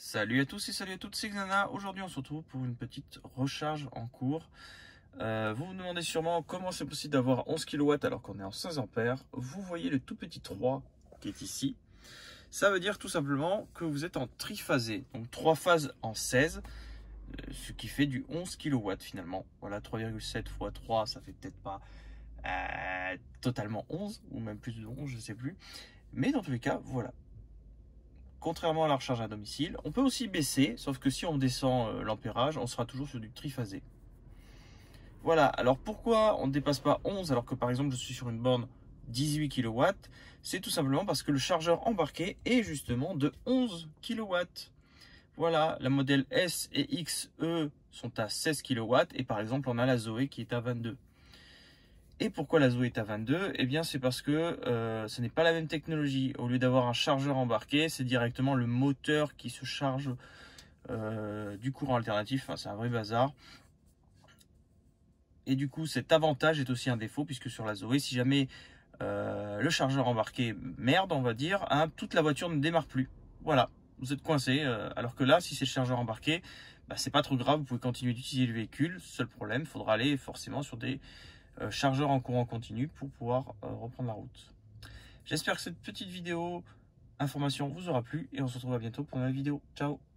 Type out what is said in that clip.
Salut à tous et salut à toutes, c'est Xana. Aujourd'hui on se retrouve pour une petite recharge en cours. Vous vous demandez sûrement comment c'est possible d'avoir 11 kW alors qu'on est en 16 ampères. Vous voyez le tout petit 3 qui est ici. Ça veut dire tout simplement que vous êtes en triphasé, donc 3 phases en 16, ce qui fait du 11 kW finalement. Voilà, 3,7 x 3, ça fait peut-être pas totalement 11, ou même plus de 11, je ne sais plus. Mais dans tous les cas, voilà. Contrairement à la recharge à domicile, on peut aussi baisser, sauf que si on descend l'ampérage, on sera toujours sur du triphasé. Voilà, alors pourquoi on ne dépasse pas 11 alors que par exemple je suis sur une borne 18 kW? C'est tout simplement parce que le chargeur embarqué est justement de 11 kW. Voilà, la modèle S et X, eux, sont à 16 kW et par exemple on a la Zoé qui est à 22. Et pourquoi la Zoé est à 22? Eh bien c'est parce que ce n'est pas la même technologie. Au lieu d'avoir un chargeur embarqué, c'est directement le moteur qui se charge du courant alternatif. Enfin, c'est un vrai bazar. Et du coup cet avantage est aussi un défaut puisque sur la Zoé, si jamais le chargeur embarqué merde, on va dire, hein, toute la voiture ne démarre plus. Voilà, vous êtes coincé. Alors que là, si c'est le chargeur embarqué, bah, c'est pas trop grave, vous pouvez continuer d'utiliser le véhicule. Seul problème, il faudra aller forcément sur des chargeur en courant continu pour pouvoir reprendre la route. J'espère que cette petite vidéo information vous aura plu et on se retrouve à bientôt pour une nouvelle vidéo. Ciao!